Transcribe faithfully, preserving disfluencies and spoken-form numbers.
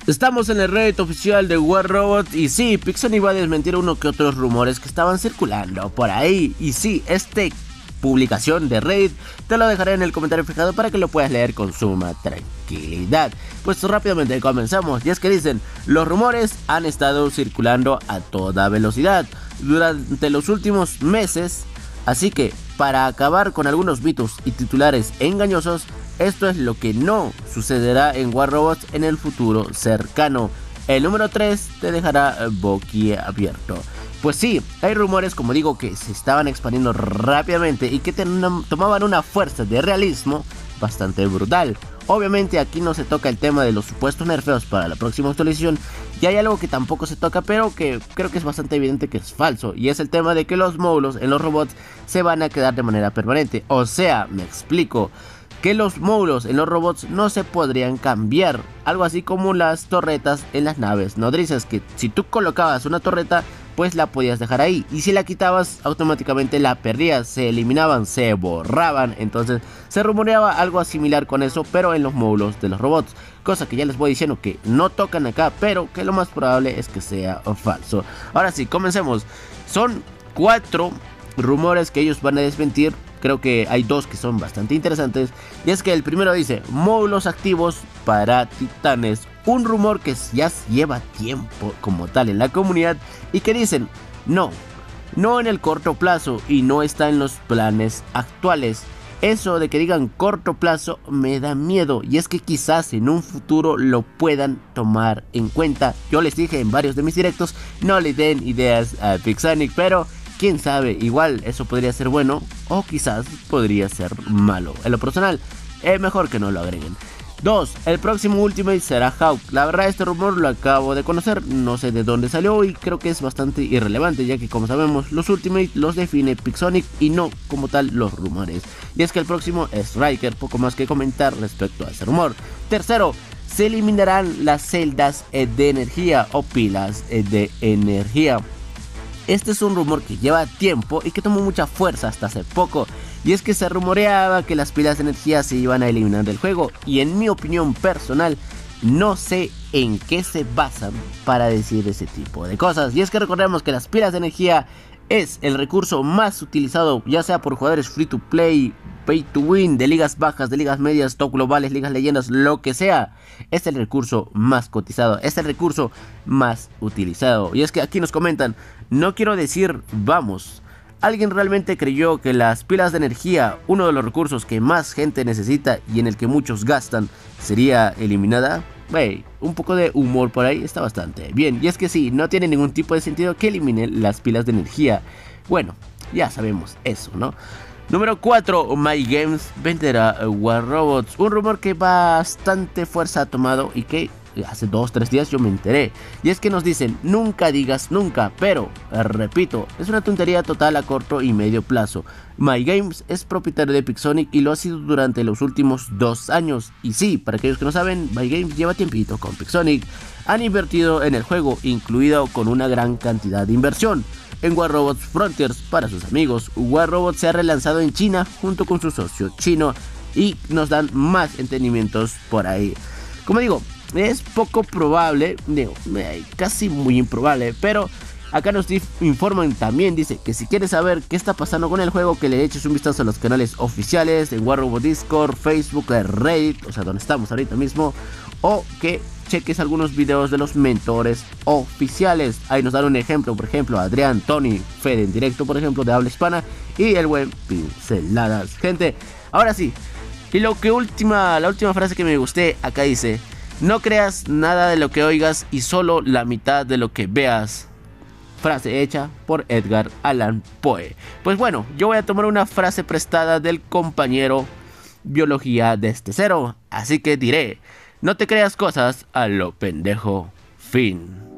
Estamos en el Reddit oficial de War Robot y sí, Pixonic va a desmentir uno que otros rumores que estaban circulando por ahí. Y sí, este publicación de Reddit te lo dejaré en el comentario fijado para que lo puedas leer con suma tranquilidad. Pues rápidamente comenzamos, y es que dicen: los rumores han estado circulando a toda velocidad durante los últimos meses, así que para acabar con algunos mitos y titulares engañosos, esto es lo que no sucederá en War Robots en el futuro cercano. El número tres te dejará boquiabierto. Pues sí, hay rumores, como digo, que se estaban expandiendo rápidamente y que tomaban una fuerza de realismo bastante brutal. Obviamente aquí no se toca el tema de los supuestos nerfeos para la próxima actualización, y hay algo que tampoco se toca pero que creo que es bastante evidente que es falso, y es el tema de que los módulos en los robots se van a quedar de manera permanente. O sea, me explico, que los módulos en los robots no se podrían cambiar, algo así como las torretas en las naves nodrizas, que si tú colocabas una torreta pues la podías dejar ahí, y si la quitabas automáticamente la perdías, se eliminaban, se borraban. Entonces se rumoreaba algo similar con eso, pero en los módulos de los robots, cosa que ya les voy diciendo que no tocan acá, pero que lo más probable es que sea falso. Ahora sí, comencemos. Son cuatro rumores que ellos van a desmentir. Creo que hay dos que son bastante interesantes, y es que el primero dice: módulos activos para titanes, un rumor que ya lleva tiempo como tal en la comunidad y que dicen no, no en el corto plazo y no está en los planes actuales. Eso de que digan corto plazo me da miedo, y es que quizás en un futuro lo puedan tomar en cuenta. Yo les dije en varios de mis directos, no le den ideas a Pixonic, pero quién sabe, igual eso podría ser bueno o quizás podría ser malo. En lo personal, es mejor que no lo agreguen. dos. El próximo Ultimate será Hawk. La verdad, este rumor lo acabo de conocer, no sé de dónde salió y creo que es bastante irrelevante, ya que como sabemos los Ultimate los define Pixonic y no como tal los rumores. Y es que el próximo es Striker, poco más que comentar respecto a ese rumor. Tercero, se eliminarán las celdas de energía o pilas de energía. Este es un rumor que lleva tiempo y que tomó mucha fuerza hasta hace poco, y es que se rumoreaba que las pilas de energía se iban a eliminar del juego, y en mi opinión personal no sé en qué se basan para decir ese tipo de cosas. Y es que recordemos que las pilas de energía es el recurso más utilizado, ya sea por jugadores free to play, pay to win, de ligas bajas, de ligas medias, top globales, ligas leyendas, lo que sea. Es el recurso más cotizado, es el recurso más utilizado. Y es que aquí nos comentan: no quiero decir vamos, ¿alguien realmente creyó que las pilas de energía, uno de los recursos que más gente necesita y en el que muchos gastan, sería eliminada? Wey, un poco de humor por ahí está bastante bien. Y es que sí, no tiene ningún tipo de sentido que eliminen las pilas de energía. Bueno, ya sabemos eso, ¿no? Número cuatro. MyGames venderá War Robots. Un rumor que bastante fuerza ha tomado y que hace dos tres días yo me enteré. Y es que nos dicen: nunca digas nunca, pero repito, es una tontería total a corto y medio plazo. MyGames es propietario de Pixonic y lo ha sido durante los últimos dos años. Y sí, para aquellos que no saben, MyGames lleva tiempito con Pixonic. Han invertido en el juego, incluido con una gran cantidad de inversión en War Robots Frontiers para sus amigos. War Robots se ha relanzado en China junto con su socio chino y nos dan más entendimientos por ahí. Como digo, es poco probable, digo, casi muy improbable, pero acá nos informan también, dice que si quieres saber qué está pasando con el juego, que le eches un vistazo a los canales oficiales en War Robot Discord, Facebook, Reddit, o sea donde estamos ahorita mismo, o que cheques algunos videos de los mentores oficiales. Ahí nos dan un ejemplo, por ejemplo Adrián, Tony, Fede en directo, por ejemplo, de habla hispana, y el buen Pinceladas. Gente, ahora sí, y lo que última, la última frase que me gusté, acá dice: no creas nada de lo que oigas y solo la mitad de lo que veas. Frase hecha por Edgar Allan Poe. Pues bueno, yo voy a tomar una frase prestada del compañero Biología desde cero, así que diré: no te creas cosas a lo pendejo. Fin.